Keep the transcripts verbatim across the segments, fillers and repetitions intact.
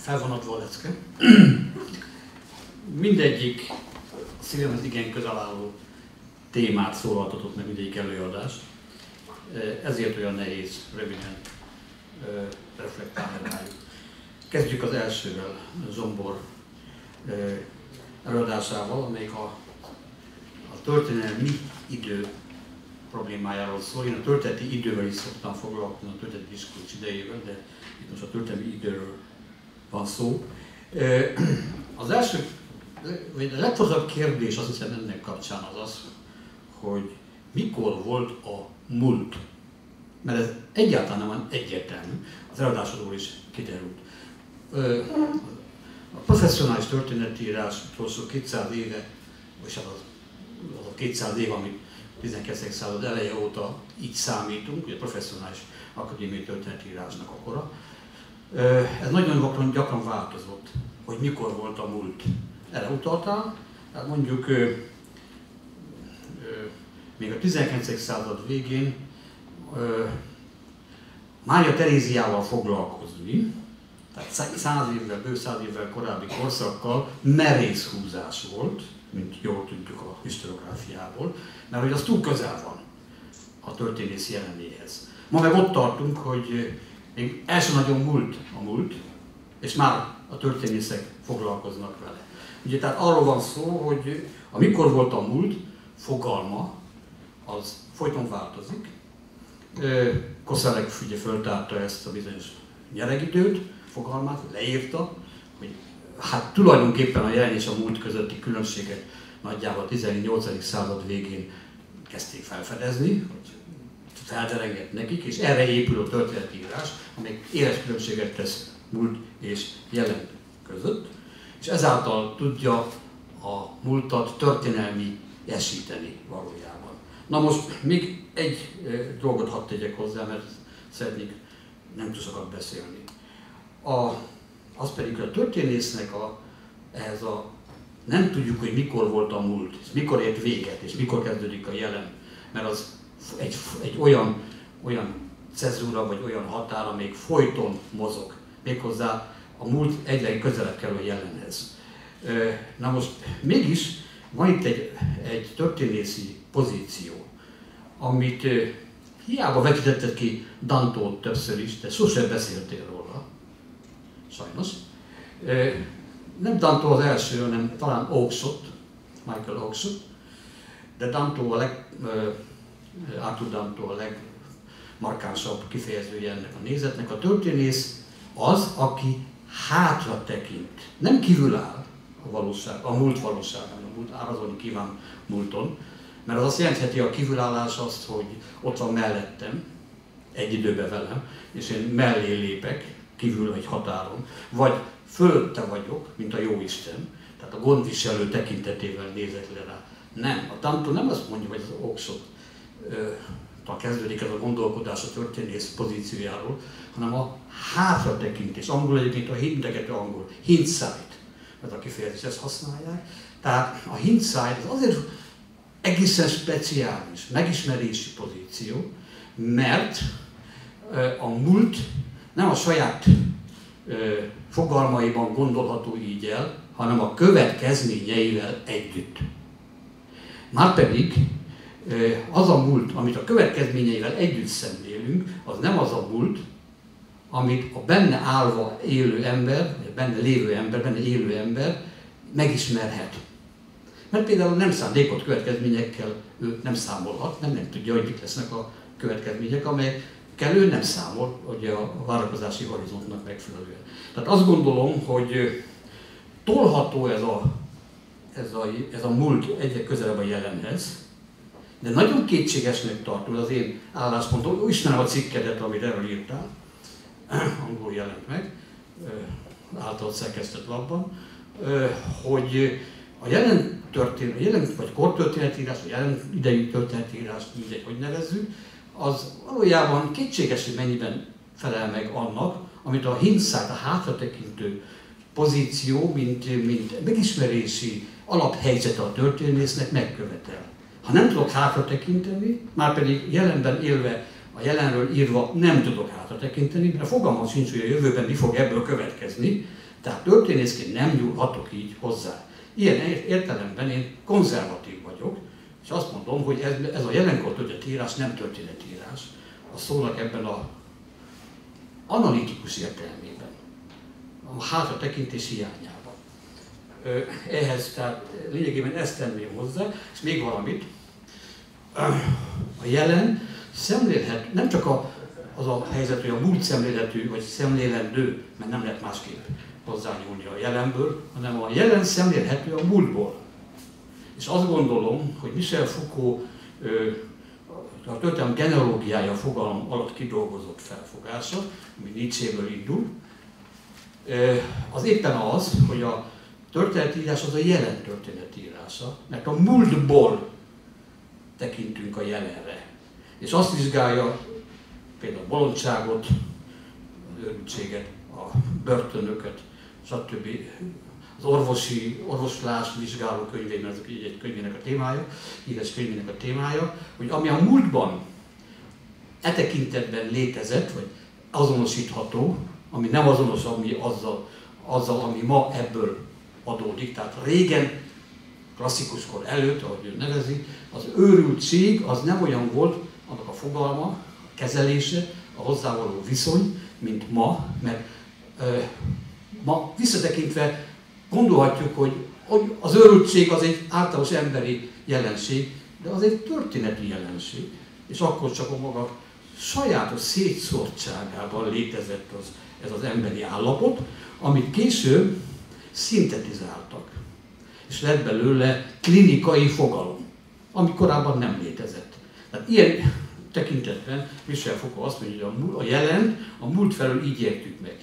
felvonatva a lecke. Mindegyik a szívemhez igen közel álló témát szólaltatott meg mindegyik előadás. Ezért olyan nehéz röviden reflektálni rájuk. Kezdjük az elsővel, Zsombor előadásával, amelyik a, a történelmi idő problémájáról szól. Én a történeti idővel is szoktam foglalkozni, a történeti diskurzus idejével, de itt most a történelmi időről van szó. Az első, vagy a legfontosabb kérdés azt hiszem ennek kapcsán az az, hogy mikor volt a múlt. Mert ez egyáltalán nem van egyértelmű, az előadásodról is kiderült. A professzionális történetírásról szó kétszáz éve, vagy az, az a kétszáz év, amit tizenkettedik század eleje óta így számítunk, ugye a professzionális akadémiai történetírásnak akkora. Ez nagyon gyakran változott, hogy mikor volt a múlt. Erre utaltál, tehát mondjuk ö, ö, még a tizenkettedik század végén ö, Mária Teréziával foglalkozni, tehát száz évvel, bő száz évvel korábbi korszakkal merész húzás volt, mint jól tudjuk a historiográfiából, mert hogy az túl közel van a történész jelenéhez. Ma meg ott tartunk, hogy még el sem nagyon múlt a múlt, és már a történészek foglalkoznak vele. Ugye tehát arról van szó, hogy amikor volt a múlt fogalma, az folyton változik. Koszorús ugye föltárta ezt a bizonyos nyeregidőt, fogalmát, leírta, hogy hát tulajdonképpen a jelen és a múlt közötti különbséget nagyjából a tizennyolcadik század végén kezdték felfedezni, hogy felderengett nekik, és erre épül a történetírás, amely éles különbséget tesz múlt és jelen között, és ezáltal tudja a múltat történelmi esíteni valójában. Na most még egy dolgot hadd tegyek hozzá, mert szeretnék nem túl sokat beszélni. A, az pedig a történésznek a, ehhez a nem tudjuk, hogy mikor volt a múlt, és mikor ért véget, és mikor kezdődik a jelen, mert az egy, egy olyan, olyan cezúra, vagy olyan határ, amelyik folyton mozog. Méghozzá a múlt egyre közelebb kerül a jelenhez. Na most mégis van itt egy, egy történészi pozíció, amit hiába vetítetted ki Dantót többször is, de sosem beszéltél róla. Sajnos. Nem Dantó az első, hanem talán Oakeshott, Michael Oakeshott, de Dantó a leg, Arthur Dantó a legmarkánsabb kifejezője ennek a nézetnek. A történész az, aki hátra tekint, nem kívül áll a valóság, a múlt valóságán, a múlt árazolni kíván múlton, mert az azt jelentheti a kívülállás azt, hogy ott van mellettem, egy időben velem, és én mellé lépek, kívül egy határon, vagy fölötte vagyok, mint a Jóisten, tehát a gondviselő tekintetével nézek le rá. Nem, a Dantó nem azt mondja, hogy az Oakeshott-tal kezdődik ez a gondolkodás a történész pozíciójáról, hanem a hátratekintés. Angol egyébként a hintegető angol, hindsight, ez a kifejezés, ezt használják. Tehát a hindsight az azért egészen speciális, megismerési pozíció, mert a múlt nem a saját fogalmaiban gondolható így el, hanem a következményeivel együtt. Márpedig az a múlt, amit a következményeivel együtt szemlélünk, az nem az a múlt, amit a benne állva élő ember, vagy benne lévő ember, benne élő ember megismerhet. Mert például nem szándékolt következményekkel ő nem számolhat, nem, nem tudja, hogy mik lesznek a következmények, amelyekkel ő nem számol ugye a várakozási horizontnak megfelelően. Tehát azt gondolom, hogy tolható ez a, ez a, ez a múlt egyre közelebb a jelenhez, de nagyon kétségesnek tartom, az én álláspontom, ismerem a cikkedet, amit erről írtál, angol jelent meg, általad szerkesztett labban, hogy a jelen történet, jelen vagy kortörténetírás, vagy jelen idejű történetírás, mindegy, hogy nevezzük, az valójában kétséges, hogy mennyiben felel meg annak, amit a hindsight, a hátratekintő pozíció, mint, mint megismerési alaphelyzete a történésznek megkövetel. Ha nem tudok hátra tekinteni, már pedig jelenben élve, a jelenről írva nem tudok hátra tekinteni, mert fogalmam sincs, hogy a jövőben mi fog ebből következni, Tehát történészként nem nyúlhatok így hozzá. Ilyen értelemben én konzervatív vagyok, és azt mondom, hogy ez, ez a jelenkor történetírás nem történetírás. A szónak ebben a analitikus értelmében, a hátratekintés hiányában. Ehhez tehát lényegében ezt tenném hozzá, és még valamit. A jelen szemlélhet, nem csak a, az a helyzet, hogy a múlt szemlélhető, vagy szemlélendő, mert nem lehet másképp hozzányúlni a jelenből, hanem a jelen szemlélhető a múltból. És azt gondolom, hogy Michel Foucault a történelem genealógiája fogalom alatt kidolgozott felfogása, ami Nietzschéből indul, az éppen az, hogy a történetírás az a jelen történetírása, mert a múltból tekintünk a jelenre. És azt vizsgálja például a bolondságot, az őrültséget, a börtönöket, stb. Az orvosi, orvoslás vizsgáló könyvében, ez egy könyvének a témája, híres könyvének a témája, hogy ami a múltban e tekintetben létezett, vagy azonosítható, ami nem azonos ami azzal, azzal, ami ma ebből adódik. Tehát régen, klasszikus kor előtt, ahogy ő nevezi, az őrültség az nem olyan volt, annak a fogalma, a kezelése, a hozzávaló viszony, mint ma, mert ö, ma visszatekintve gondolhatjuk, hogy, hogy az őrültség az egy általános emberi jelenség, de az egy történeti jelenség, és akkor csak a maga sajátos szétszórtságában létezett az, ez az emberi állapot, amit később szintetizáltak, és lett belőle klinikai fogalom, ami korábban nem létezett. Tehát ilyen tekintetben Michel Foucault azt mondja, hogy a jelent a múlt felől így értjük meg.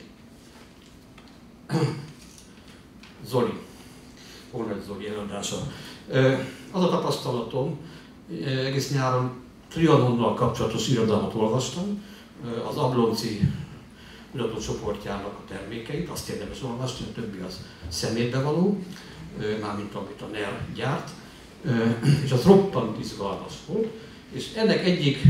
Zoli, Horváth Zoli előadása. Az a tapasztalatom, egész nyáron Trianonnal kapcsolatos irodalmat olvastam, az Ablonci irodalomcsoportjának a termékeit, azt érdemes olvasni, a többi az szemétbe való, mármint amit a en e er gyárt, és az roppant izgalmas volt, és ennek egyik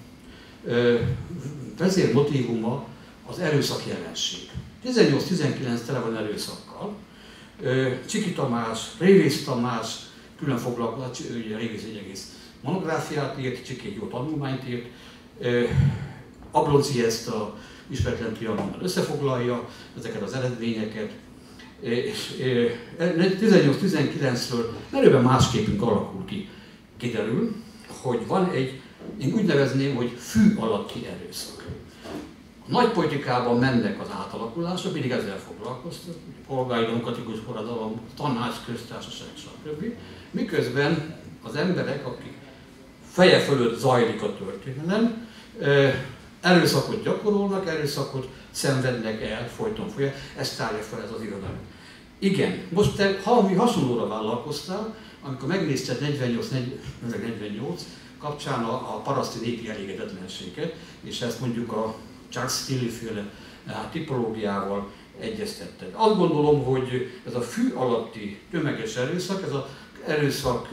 vezérmotívuma az erőszak jelenség. tizennyolc-tizenkilenc tele van erőszakkal. Csiki Tamás, Révész Tamás külön foglalkozott, ugye Révész egy egész monográfiát írt, Csiki egy jó tanulmányt írt, Ablonci ezt a ismeretlen Trianonnal összefoglalja ezeket az eredményeket, és tizennyolc-tizenkilencről merőben más képünk alakul ki. Kiderül, hogy van egy, én úgy nevezném, hogy fű alatti erőszak. A nagy politikában mennek az átalakulások, mindig ezzel foglalkoztak, polgári demokratikus forradalom, tanácsköztársaság, stb. Miközben az emberek, akik feje fölött zajlik a történelem, erőszakot gyakorolnak, erőszakot szenvednek el, folyton folyam, ezt tárja fel ez az irodalom. Igen, most te valami hasonlóra vállalkoztál, amikor megnézted negyvennyolc kapcsán a, a paraszti népi elégedetlenséget, és ezt mondjuk a Charles Tilly-féle tipológiával egyeztetted. Azt gondolom, hogy ez a fű alatti tömeges erőszak, ez az erőszak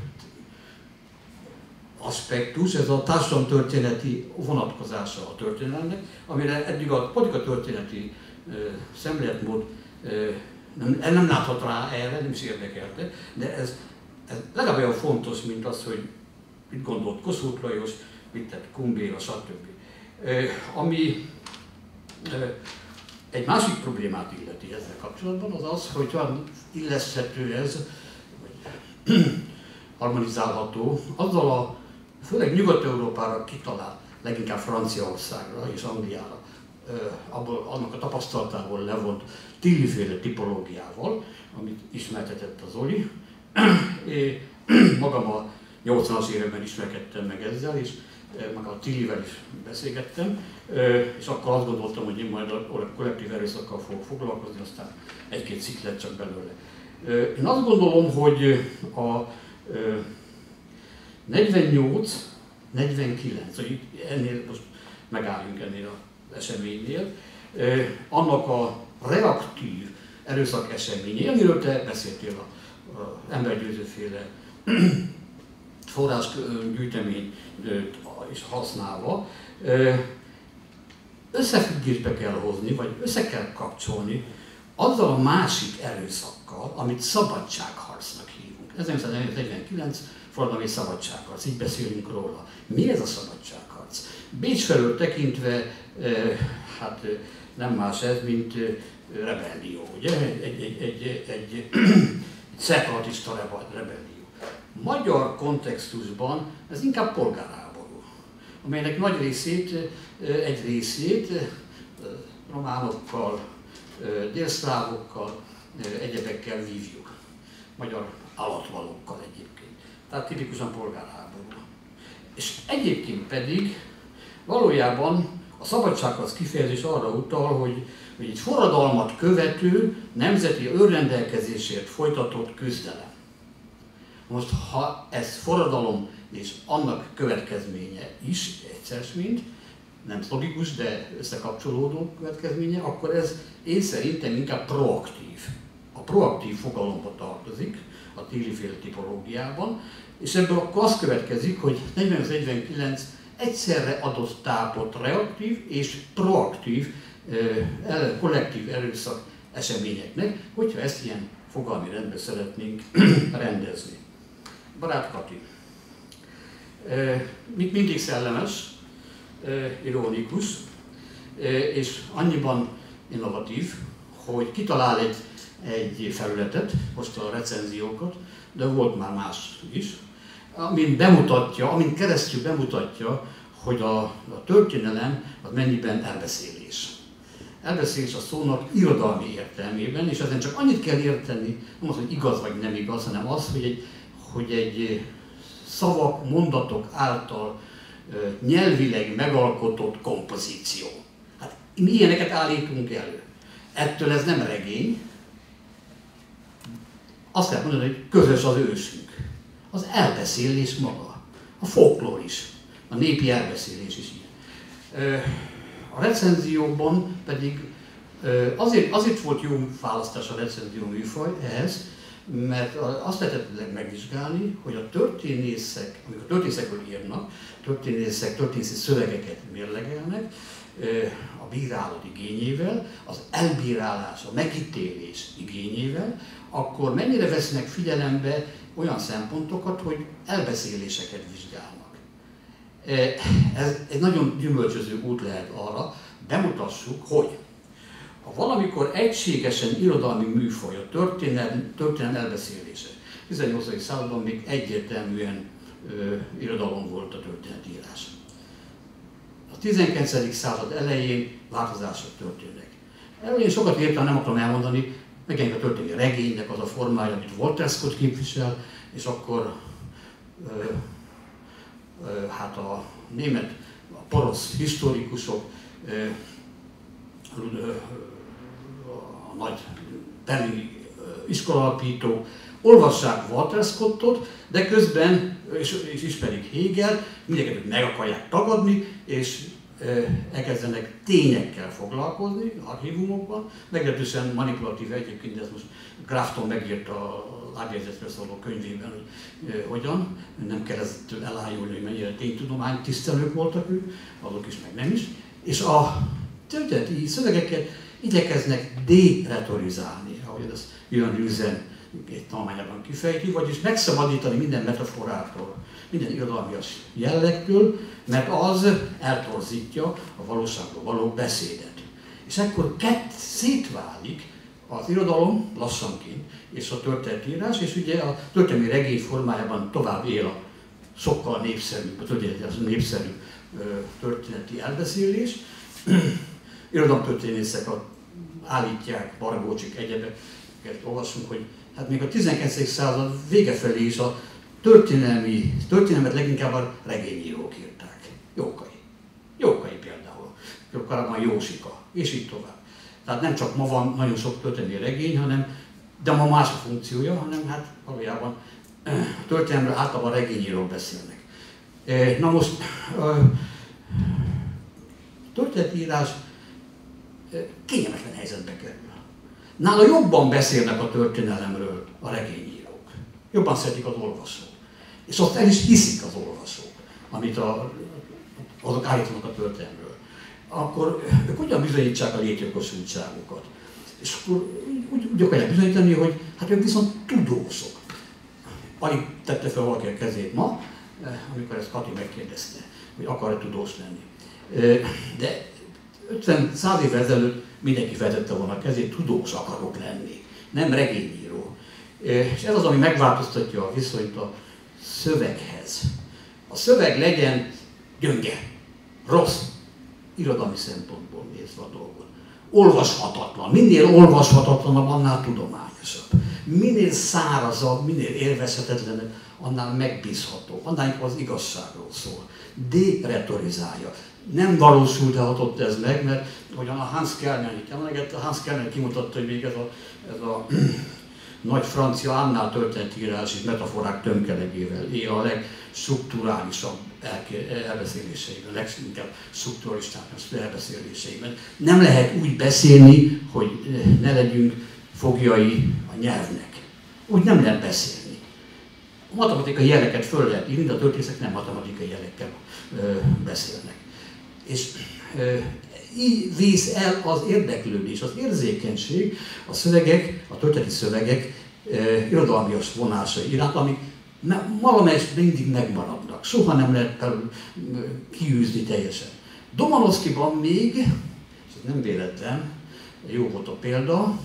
aspektus, ez a társadalomtörténeti vonatkozása a történelemnek, amire eddig a politikatörténeti szemléletmód nem, nem láthat rá erre, nem is érdekelte, de ez, ez legalább olyan fontos, mint az, hogy mit gondolt Kossuth Lajos, mit tett Kumbéla, stb. Ami egy másik problémát illeti ezzel kapcsolatban, az az, hogy olyan illeszthető ez, vagy harmonizálható, azzal a főleg Nyugat-Európára kitalált, leginkább Franciaországra és Angliára, abból, annak a tapasztalatából levont Tilly-féle tipológiával, amit ismertetett az Zoli. Én magam a nyolcvanas években ismerkedtem meg ezzel, és meg a Tillyvel is beszélgettem, és akkor azt gondoltam, hogy én majd a kollektív erőszakkal fogok foglalkozni, aztán egy-két cikk lett csak belőle. Én azt gondolom, hogy a negyvennyolc negyvenkilenc, hogy ennél most megálljunk ennél az eseménynél, annak a reaktív erőszak eseménye, amiről te beszéltél az embergyőzőféle forrásgyűjteményt is használva, összefüggésbe kell hozni, vagy össze kell kapcsolni azzal a másik erőszakkal, amit szabadságharcnak hívunk. ezernyolcszáznegyvenkilenc forradalmi szabadságharc, így beszélünk róla. Mi ez a szabadságharc? Bécs felől tekintve, hát nem más ez, mint rebellió, ugye? Egy, egy, egy, egy, egy, egy szeparatista rebellió. Magyar kontextusban ez inkább polgárháború, amelynek nagy részét, egy részét románokkal, délszlávokkal, egyebekkel vívjuk. Magyar alatvalókkal egyébként. Tehát tipikusan polgárháború. És egyébként pedig valójában a szabadságharc kifejezés arra utal, hogy, hogy egy forradalmat követő nemzeti önrendelkezésért folytatott küzdelem. Most, ha ez forradalom és annak következménye is, egyszer mint, nem logikus, de összekapcsolódó következménye, akkor ez én szerintem inkább proaktív. A proaktív fogalomba tartozik a Tilly-féle tipológiában, és ebből akkor az következik, hogy negyvenöt-negyvenkilenc egyszerre adott tápot reaktív és proaktív kollektív erőszak eseményeknek, hogyha ezt ilyen fogalmi rendben szeretnénk rendezni. Barát Kati. Még mindig szellemes, ironikus, és annyiban innovatív, hogy kitalál egy, egy felületet, most a recenziókat, de volt már más is, amin bemutatja, amin keresztül bemutatja, hogy a, a történelem az mennyiben elbeszélés. Elbeszélés a szónak irodalmi értelmében, és ezen csak annyit kell érteni, nem az, hogy igaz vagy nem igaz, hanem az, hogy egy, hogy egy szavak, mondatok által nyelvileg megalkotott kompozíció. Hát mi ilyeneket állítunk elő. Ettől ez nem regény. Azt kell mondani, hogy közös az ősünk. Az elbeszélés maga. A folklór is. A népi elbeszélés is ilyen. A recenzióban pedig azért, azért volt jó választás a recenzió műfaj ehhez, mert azt lehetett megvizsgálni, hogy a történészek, amikor történészekről írnak, történészek, történészi szövegeket mérlegelnek, a bírálat igényével, az elbírálás, a megítélés igényével, akkor mennyire vesznek figyelembe olyan szempontokat, hogy elbeszéléseket vizsgálnak. Ez egy nagyon gyümölcsöző út lehet arra, bemutassuk, hogy ha valamikor egységesen irodalmi műfaj, a történelem, történelem elbeszélése, tizennyolcadik században még egyértelműen ö, irodalom volt a történetírás. A tizenkilencedik század elején változások történnek. Elején sokat értem, nem akarom elmondani, megint a történelmi regénynek az a formája, amit Walter Scott képvisel, és akkor ö, ö, hát a német, a porosz historikusok, ö, ö, a nagy berlini iskolalapítók olvassák Walter Scottot, de közben, és, és ismerik Hegelt, mindegyeket meg akarják tagadni, és elkezdenek tényekkel foglalkozni, archívumokban, meglehetősen manipulatív egyébként, ez most Grafton megírta a lábjegyzetről szóló könyvében, hogy eh, hogyan, nem kell ezzel elájulni, hogy mennyire ténytudomány tisztelők voltak ők, azok is, meg nem is, és a történeti szövegeket igyekeznek de-retorizálni, ahogy ez Jön Lüzen egy tanulmányában kifejti, vagyis megszabadítani minden metaforától, minden irodalmias jellegtől, mert az eltorzítja a valóságról való beszédet. És akkor kett szétválik az irodalom lassanként, és a történetírás, és ugye a történelmi regény formájában tovább él a sokkal népszerűbb, a történeti, népszerű történeti elbeszélés. Irodalomtörténészek állítják, Bargócsik, egyebeket olvasunk, hogy hát még a tizenkilencedik század vége felé is a történelmi, történelmet leginkább a regényírók írták. Jókai. Jókai például. Korábban Jósika, és így tovább. Tehát nem csak ma van nagyon sok történelmi regény, hanem, de ma más a funkciója, hanem hát valójában történelemről általában regényírók beszélnek. Na most, történetírás kényelmetlen helyzetbe kerül. Nála jobban beszélnek a történelemről a regényírók. Jobban szeretik az olvasók. És azt el is hiszik az olvasók, amit a, azok állítanak a történelemről. Akkor ők hogyan bizonyítsák a létjogosultságukat? És akkor úgy, úgy akarják bizonyítani, hogy hát ők viszont tudósok. Alig tette fel valaki a kezét ma, amikor ezt Kati megkérdezte, hogy akar-e tudós lenni. De ötven-száz évvel ezelőtt mindenki feltette volna a kezét, tudós akarok lenni, nem regényíró. És ez az, ami megváltoztatja a viszonyt a szöveghez. A szöveg legyen gyönge, rossz, irodalmi szempontból nézve a dolgot. Olvashatatlan. Minél olvashatatlanabb, annál tudományosabb. Minél szárazabb, minél élvezhetetlenebb, annál megbízhatóbb, annál az igazságról szól. De-retorizálja. Nem valósul, de hatott ez meg, mert hogyan a Hans Kellner itt emlegette, Hans Kellner kimutatta, hogy még ez a, ez a nagy francia annál történetírás és metaforák tömkelegével él a legstrukturálisabb elbeszéléseiben, leginkább strukturalistáknak elbeszéléseiben. Nem lehet úgy beszélni, hogy ne legyünk fogjai a nyelvnek. Úgy nem lehet beszélni. A matematikai jeleket föl lehet írni, de a történészek nem matematikai jelekkel ö, beszélnek. És ö, így vész el az érdeklődés, az érzékenység, a szövegek, a történeti szövegek eh, irodalmias vonásai iránt, amik valamelyest mindig megmaradnak. Soha nem lehet kiűzni teljesen. Domanovszkyban még, és ez nem véletlen, jó volt a példa,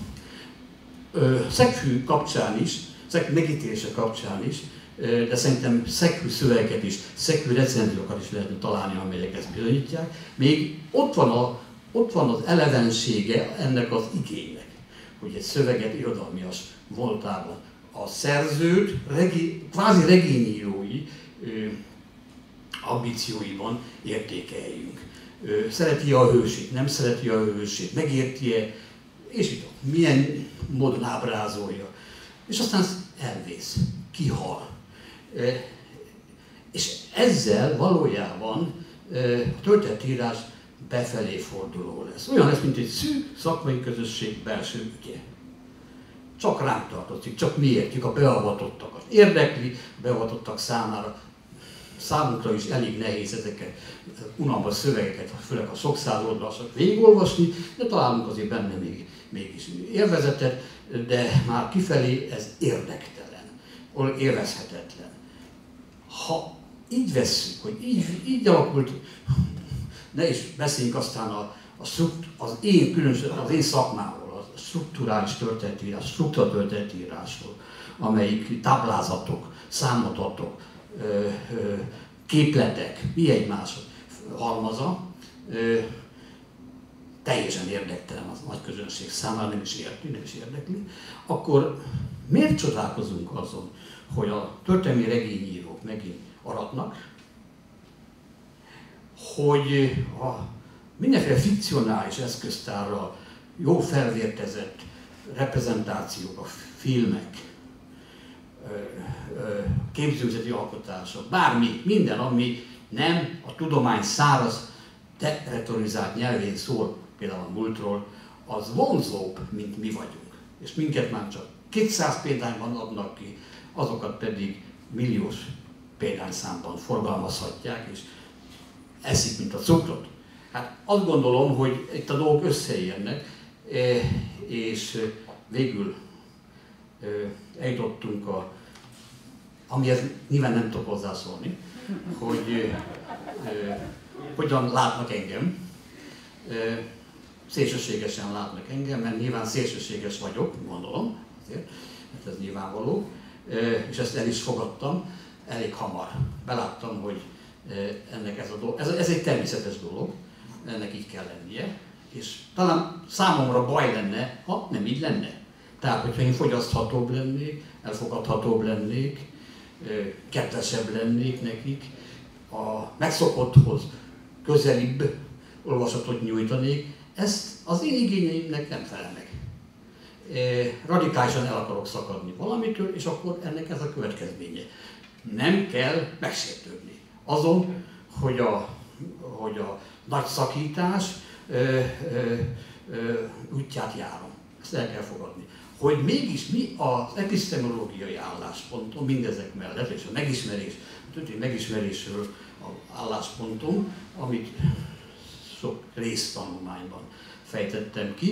Szegfű kapcsán is, Szegfű megítélése kapcsán is, de szerintem Szegfű szövegeket is, Szegfű recenziókat is lehetne találni, amelyek ezt bizonyítják. Még ott van, a, ott van az elevensége ennek az igénynek, hogy egy szöveget irodalmias voltában a szerzőt regi, kvázi regényírói ö, ambícióiban értékeljünk. Ö, szereti a hősét, nem szereti a hősét, megérti-e, és így milyen módon ábrázolja. És aztán elvész, kihal. E, és ezzel valójában e, a történetírás befelé forduló lesz. Olyan lesz, mint egy szűk szakmai közösség belső ügye. Csak ránk tartozik, csak mi értjük a beavatottakat. Érdekli a beavatottak számára. Számunkra is elég nehéz ezeket unalmas szövegeket, főleg a sok száz oldalasat végigolvasni, de találunk azért benne még, mégis élvezetet, de már kifelé ez érdektelen, élvezhetetlen. Ha így vesszük, hogy így, így alakult, ne is beszéljünk aztán a, a strukt, az én különösen az én szakmáról, a strukturális történetírás, struktúra történetírásról, amelyik táblázatok, számadatok, képletek, mi egymás halmaza, teljesen érdektelen az nagy közönség számára, nem is érti, nem is érdekli, akkor miért csodálkozunk azon, hogy a történelmi regényírók megint aratnak, hogy a mindenféle fikcionális eszköztárral jó felvértezett reprezentációk, a filmek, képzőzeti alkotások, bármi, minden, ami nem a tudomány száraz, deretorizált nyelvén szól, például a múltról, az vonzóbb, mint mi vagyunk. És minket már csak kétszáz példányban adnak ki, azokat pedig milliós példányszámban forgalmazhatják, és eszik, mint a cukrot. Hát azt gondolom, hogy itt a dolgok összeérnek, és végül eljutottunk a, amihez nyilván nem tudok hozzászólni, hogy eh, hogyan látnak engem. Eh, szélsőségesen látnak engem, mert nyilván szélsőséges vagyok, gondolom, azért, mert ez nyilvánvaló, eh, és ezt el is fogadtam elég hamar. Beláttam, hogy eh, ennek ez a dolog, ez, ez egy természetes dolog, ennek így kell lennie, és talán számomra baj lenne, ha nem így lenne. Tehát, hogyha én fogyaszthatóbb lennék, elfogadhatóbb lennék, kedvesebb lennék nekik, a megszokotthoz közelibb olvasatot nyújtanék, ezt az én igényeimnek nem felel meg. Radikálisan el akarok szakadni valamitől, és akkor ennek ez a következménye. Nem kell megsértődni azon, hogy a, hogy a nagy szakítás ö, ö, ö, útját járom. Ezt el kell fogadni. Hogy mégis mi az epistemológiai álláspontom mindezek mellett, és a megismerés, a történelmi megismerésről az álláspontom, amit sok résztanulmányban fejtettem ki,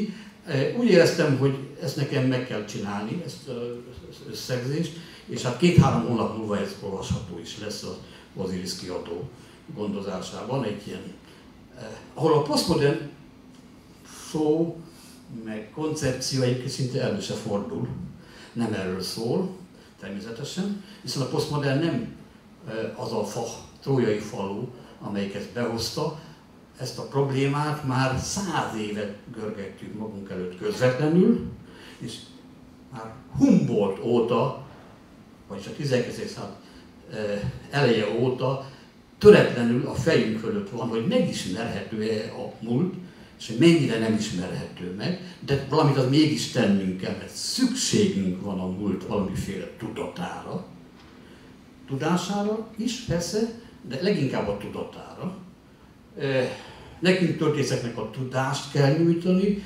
Úgy éreztem, hogy ezt nekem meg kell csinálni, ezt az összegzést, és hát két-három hónap múlva ez olvasható is lesz az Osiris kiadó gondozásában, egy ilyen, eh, ahol a posztmodern szó, meg koncepció egyébként szinte elő se fordul, nem erről szól, természetesen, viszont a posztmodern nem eh, az a fa, trójai falu, amelyik ezt behozta, ezt a problémát már száz évet görgetjük magunk előtt közvetlenül, és már Humboldt óta, vagyis a tizenkilencedik század eleje óta töretlenül a fejünk fölött van, hogy megismerhető-e a múlt, és hogy mennyire nem ismerhető meg, de valamit az mégis tennünk kell, mert szükségünk van a múlt valamiféle tudatára, tudására is persze, de leginkább a tudatára. Nekünk történészeknek a tudást kell nyújtani,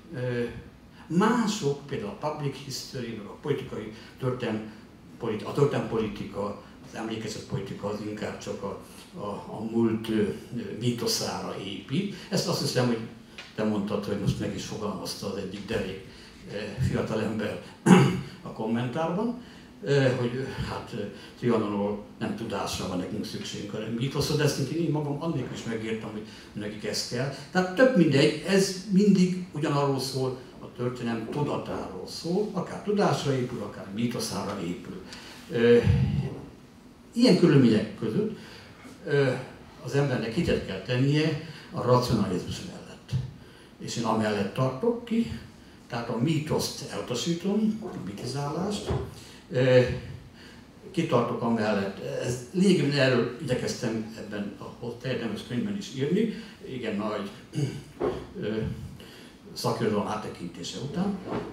mások, például a public history, a politikai történelmi, a történelmpolitika, az emlékezetpolitika az inkább csak a, a, a múlt mítoszára épít. Ezt azt hiszem, hogy te mondtad, hogy most meg is fogalmazta az egyik derék fiatalember a kommentárban, hogy hát Trianonról nem tudásra van nekünk szükségünk, hanem mítoszra, de ezt én magam annélkül is megértem, hogy nekik ez kell. Tehát tök mindegy, ez mindig ugyanarról szól, a történelem tudatáról szól, akár tudásra épül, akár mítoszára épül. Ilyen körülmények között az embernek hitet kell tennie a racionalizmus mellett. És én amellett tartok ki, tehát a mítoszt elutasítom, a mitizálást, kitartok amellett. Ez lényegében erről igyekeztem ebben a terjedelmes könyvben is írni, igen nagy szakirodalom áttekintése után,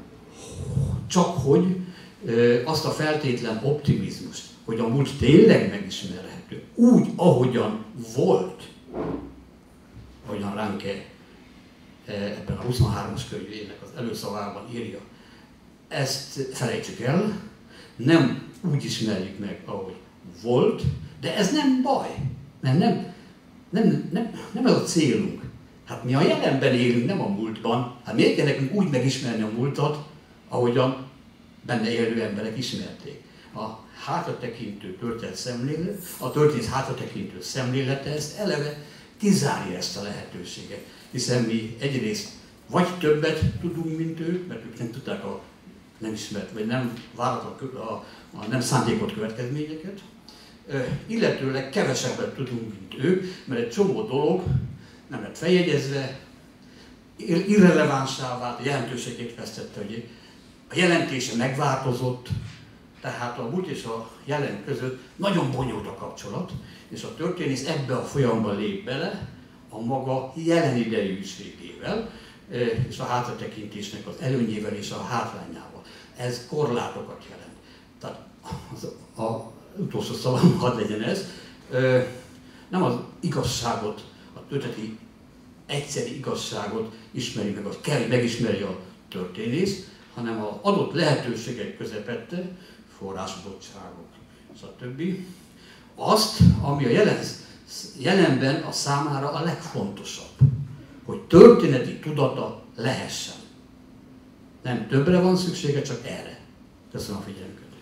csak hogy azt a feltétlen optimizmust, hogy a múlt tényleg megismerhető, úgy, ahogyan volt, ahogyan Ranke ebben a huszonhármas könyvének az előszavában írja, ezt felejtsük el, nem úgy ismerjük meg, ahogy volt, de ez nem baj, mert nem, nem, nem, nem ez a célunk. Hát mi a jelenben élünk, nem a múltban. Hát miért kell nekünk úgy megismerni a múltat, ahogyan benne élő emberek ismerték. A hátratekintő történet szemlélet, a történet hátratekintő szemlélete ezt eleve kizárja ezt a lehetőséget. Hiszen mi egyrészt vagy többet tudunk, mint ők, mert ők nem tudták a nem ismert, vagy nem vártak a, a, a nem szándékolt következményeket, illetőleg kevesebbet tudunk, mint ők, mert egy csomó dolog nem lett feljegyezve, irrelevánsá vált, a jelentőségét vesztette, hogy a jelentése megváltozott, tehát a múlt és a jelen között nagyon bonyolult a kapcsolat, és a történész ebbe a folyamba lép bele a maga jelen idejűségével, és a hátratekintésnek az előnyével és a hátrányával. Ez korlátokat jelent. Tehát az, a utolsó szavam hadd legyen ez, nem az igazságot, a történeti egyszeri igazságot ismeri meg, az kell, hogy megismeri a történész, hanem az adott lehetőségek közepette, forrásbottságok, stb. Azt, ami a jelen, jelenben a számára a legfontosabb, hogy történeti tudata lehessen. Nem többre van szüksége, csak erre. Köszönöm a figyelmüket.